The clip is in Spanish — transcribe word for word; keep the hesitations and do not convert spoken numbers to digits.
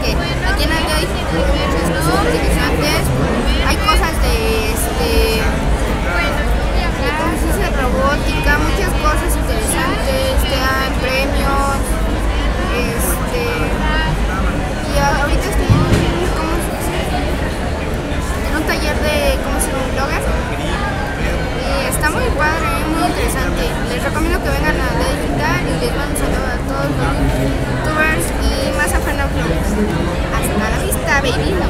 que aquí en Aldea hay muchas cosas interesantes, hay cosas de este, clases de robótica, muchas cosas interesantes, te dan premios, este, y ahorita estoy en, ¿cómo se dice? En un taller de cómo ser un blogger, y está muy padre, muy interesante. Les recomiendo que vengan a Aldea Digital y les mando un saludo a todos los youtubers y más a Fernando. Hasta la vista, baby.